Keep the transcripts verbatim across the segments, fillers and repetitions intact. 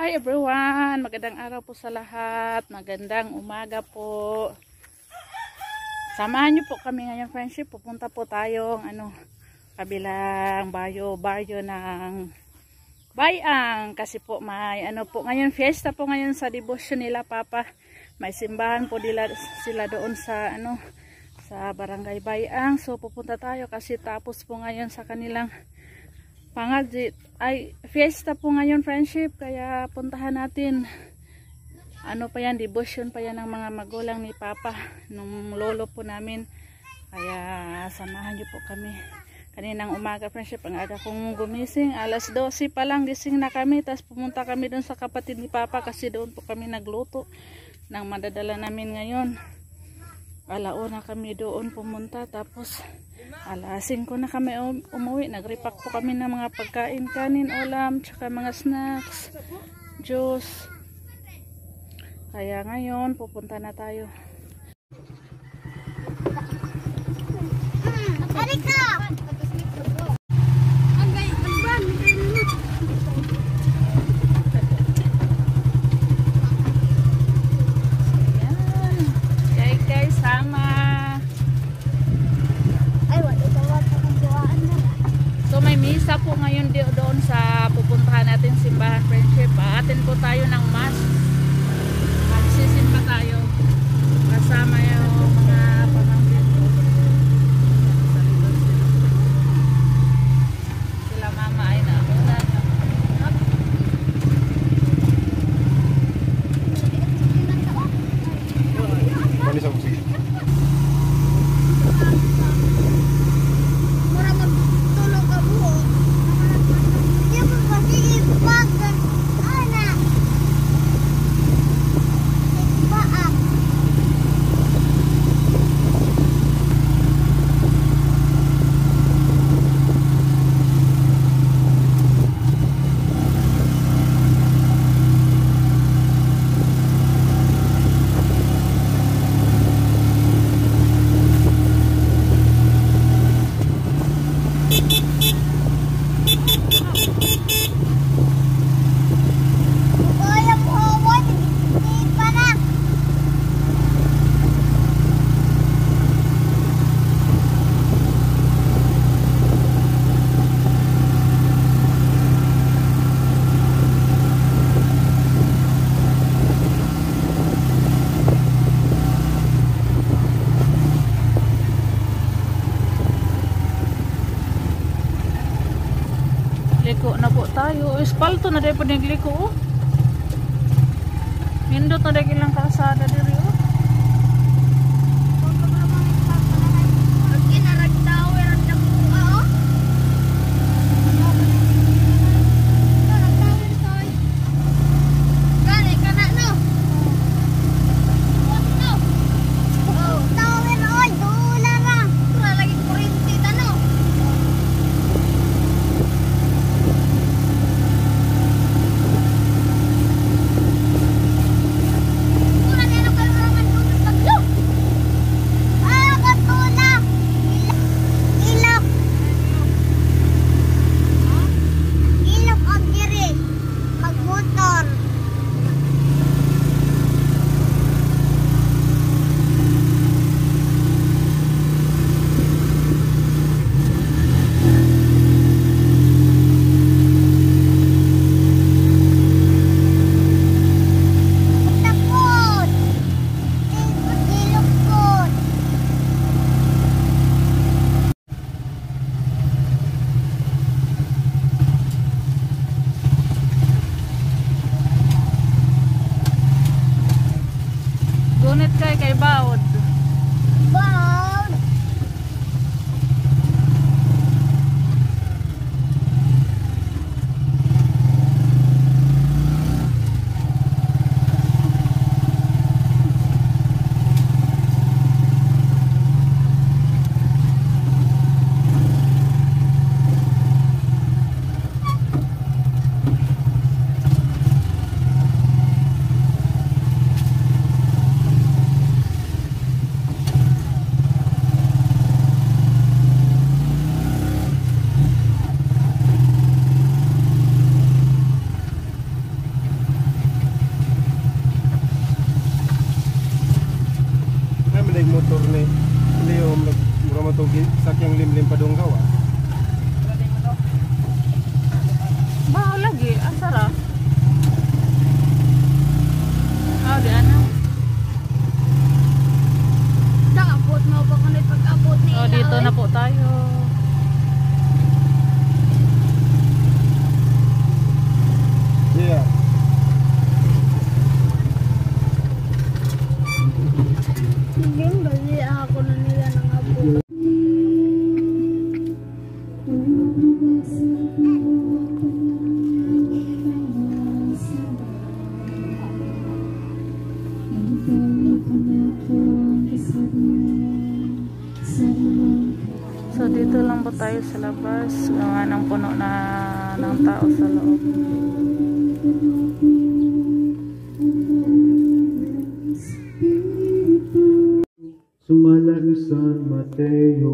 Hi everyone! Magandang araw po sa lahat. Magandang umaga po. Samahan niyo po kami ngayon, friendship. Pupunta po tayong ano, kabilang bayo, baryo ng Bayang. Kasi po may ano po ngayon, fiesta po ngayon sa devotion nila Papa. May simbahan po nila, sila doon sa ano, sa barangay Bayang. So pupunta tayo kasi tapos po ngayon sa kanilang pangadit ay fiesta po ngayon, friendship, kaya puntahan natin. Ano pa yan, devotion pa yan ng mga magulang ni Papa nung lolo po namin, kaya samahan niyo po kami. Kaninang umaga, friendship, ang aga kong gumising, alas dose pa lang gising na kami, tapos pumunta kami doon sa kapatid ni Papa kasi doon po kami nagluto ng madadala namin ngayon. Alauna kami doon pumunta, tapos alas singko na kami umuwi. Nagrepack po kami ng mga pagkain, kanin, ulam, tsaka mga snacks, juice. Kaya ngayon pupunta na tayo. Misa po ngayon doon sa pupuntahan natin simbahan, friendship. Aatin po tayo ng mass. Magsisimba tayo kasama yung mga pamangkin ko. Sila mama ay nauna. Liko na po tayo. Espalto na dahil po nagliko. Oh. Mindot na dahil ilang kalsada diri. Oh. Gunit kay kay Baod. Baod. motor ni Leo mura mo to sakyang limlim pa dong gawa. Bao lagi, asara. Oh, di ano? Nang abot mo pa kung pag-abot ni Oh, dito na po tayo. Yeah. Yung bali ako na nila ng abot. So dito lang po tayo sa labas. Gawa ng puno na ng tao sa loob. Sumala ni San Mateo.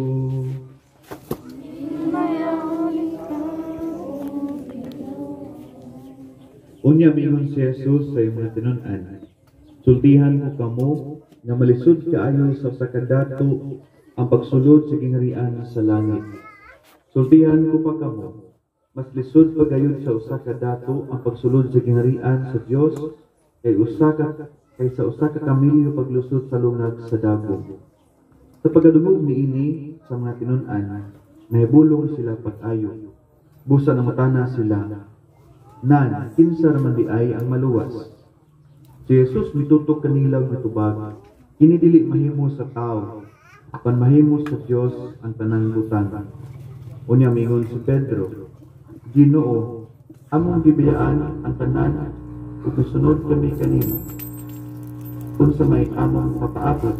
Unya mingon si Jesus sa iyong mga tinunan. Sultihan mo kamo nga malisod kaayo sa usa ka dato ang pagsulod sa gingharian sa langit. Sultihan ko pa kamo, mas lisod pa gayon sa usa ka dato ang pagsulod sa gingharian sa Dios kay usa ka kay sa usa ka kamilyo paglusot sa lungag sa dago. Sa pagkadungog niini sa mga tinunan, nahibulong sila pag-ayo. Busa na matana sila. Nan, kinsa man di ay ang maluwas. Si Jesus mitutok kanila og mitubag. Kini dili mahimo sa tao, apan mahimo sa Dios ang tanang butang. Unya mingon si Pedro, Ginoo, among gibiyaan ang tanan ug sunod kami kanimo. Unsa may among papaabot.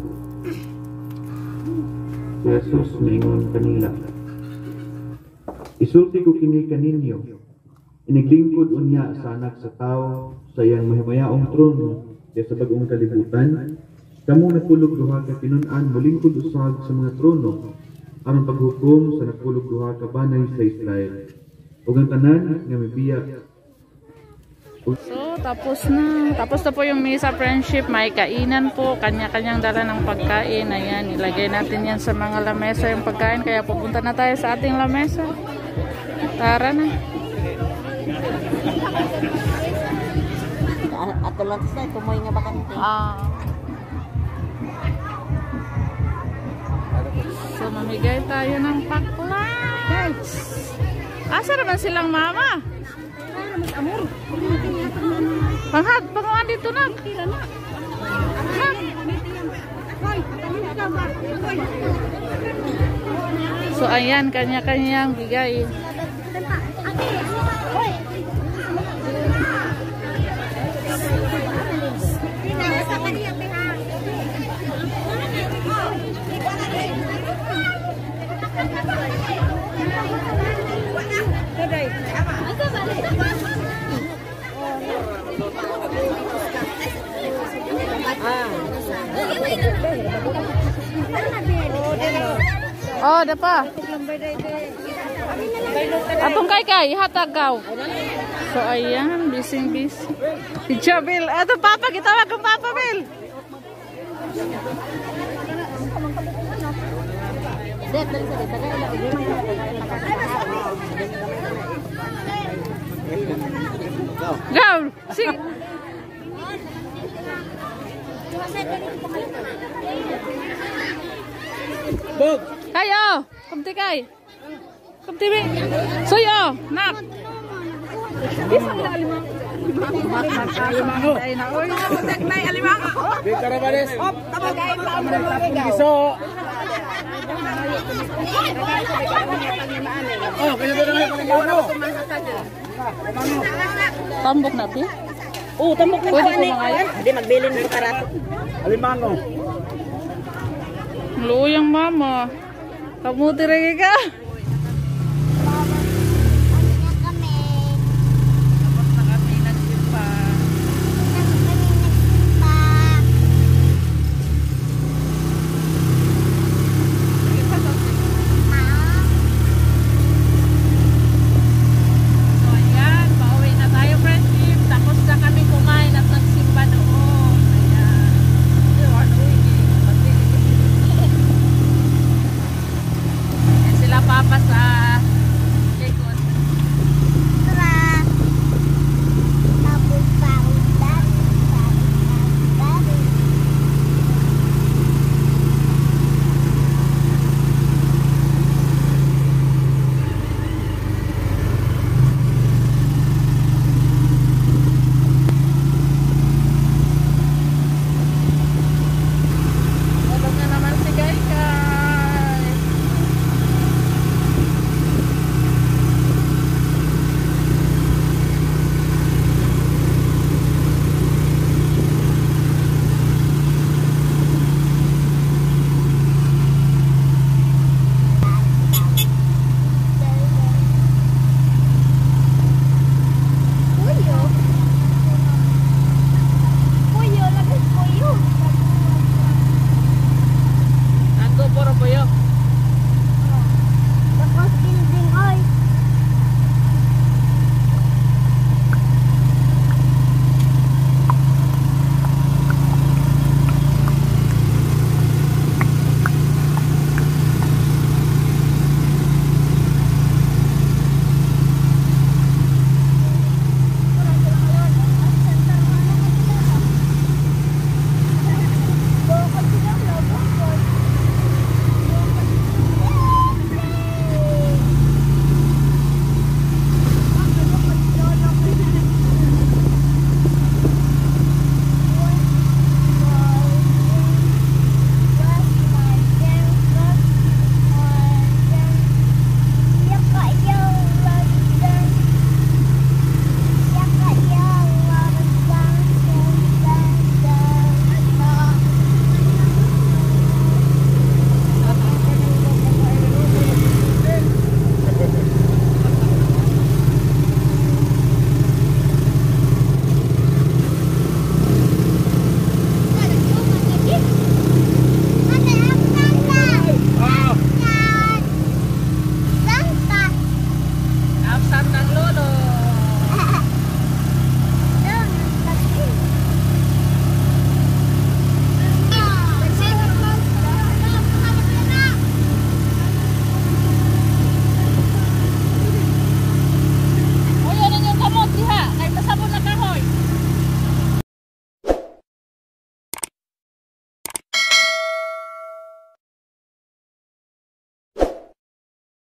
Si Jesus mingon kanila, isulti ko kini kaninyo. Iniglingkod unya sa anak sa tao sa iyang mahimayaong trono kaya sa bagong kalibutan. Kamu nagpulog duha ka tinun-an molingkod usag sa mga trono aron paghukom sa nagpulog duha ka banay sa Israel. Ug ang tanan nga mibiya. So tapos na. Tapos na po yung misa friendship. May kainan po. Kanya-kanyang dala ng pagkain. Ayan, ilagay natin yan sa mga lamesa yung pagkain. Kaya pupunta na tayo sa ating lamesa. Tara na. Ato lang sa tumoy nga bakante. Ah. So mamigay tayo ng paklats. Asa naman silang mama? Panghad, panguan dito na. So ayan, kanya-kanyang bigay. Oh, ada pa. Atong kay kay hatagaw. So ayan, bising busy. Teacher Bill, ato papa kita wag kang papa Bill. Go. Sing. Bog. Kayo, kumti kay. Kumti bi. Suyo, nak. Isang na alimang. Ay na oy. Tek nay alimang. Di karabales. Op, tabagay pa ang Iso. Oh, kaya na lang kalimano. Tambok na bi. Oh, tambok na Pwede ba ko ni? mga yan? Hindi magbilin mo karato. Alimano. Luyang mama. Kamuti rin ka. Absatan